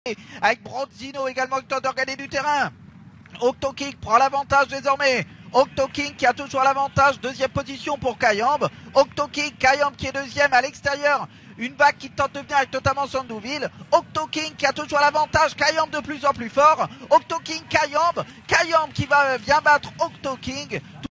avec Bronzino également qui tente d'organiser du terrain. Octo King prend l'avantage désormais. Octo King qui a toujours l'avantage, deuxième position pour Kayambe. Octo King, Kayambe qui est deuxième à l'extérieur. Une vague qui tente de venir avec notamment Sandouville. Octo King qui a toujours l'avantage, Kayambe de plus en plus fort. Octo King, Kayambe qui va bien battre Octo King.